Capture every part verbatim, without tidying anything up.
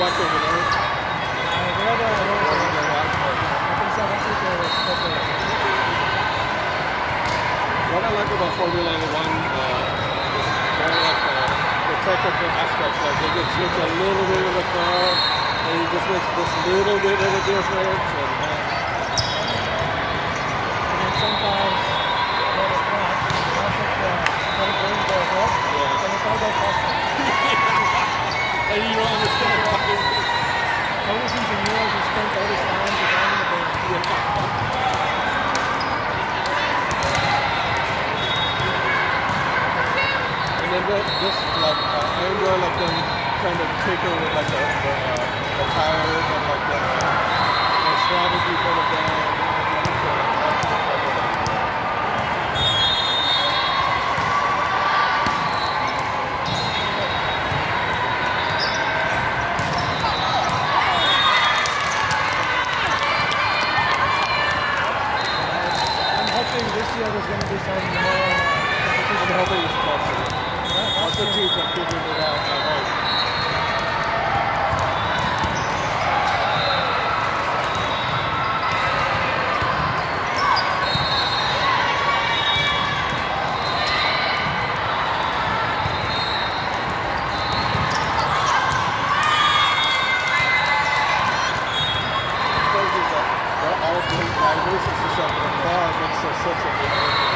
watch over there? What I like about Formula One uh, is more like the, the technical aspects. Like they just switch a little bit of the car, and you just make this little bit of a difference. And, uh, and then sometimes they have a crash, crash of the front wing goes up, yeah. And the car goes faster. And you don't understand why. All these engineers who spent all this time designing the yeah. And then the, just like uh, I enjoy like them kind of taking with like the the, uh, the tires and like the, the strategy for the band. I'm hoping this year there's going to be some more. I'm hoping it's possible. Lots of teams have figured it out, I hope. It's crazy that they're all great drivers, it's just that the car makes such a big difference.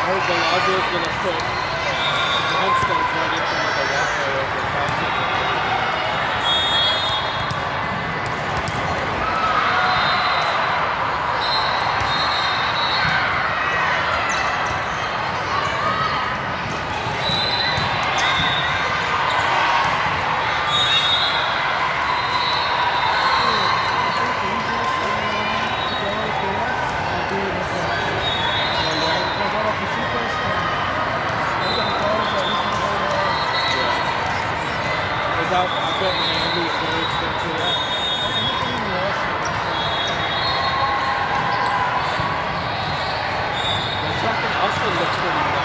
heard Bellagio is going to put grandstands right into like a walkway over Fast I, I bet Miami is very expensive. The track in Austin looks pretty